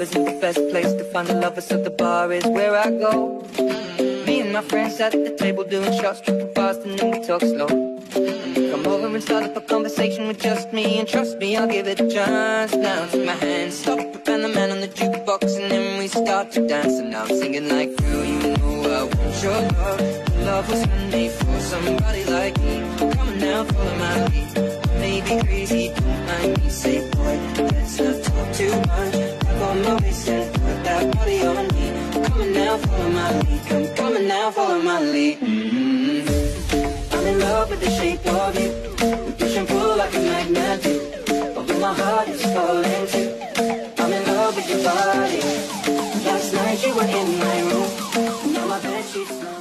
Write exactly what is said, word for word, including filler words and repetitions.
isn't the best place to find the lovers, so the bar is where I go. Me and my friends at the table doing shots, tripping fast and then we talk slow. Come over and start up a conversation with just me, and trust me, I'll give it a chance. Now take my hand, stop it, and the man on the jukebox, and then we start to dance. And now I'm singing like, girl, you know I want your love. Love was handmade for somebody like me. Come on now, follow my lead. Maybe crazy, don't mind me. Say, boy, let's not talk too much. Grab on my waist and put that body on me. Come on now, follow my lead. Come, come on now, follow my lead. Mm-hmm. I'm in love with the shape of you. We push and pull like a magnet do. Although my heart is falling too. I'm in love with your body. Last night you were in my room. Now my bedsheets smell.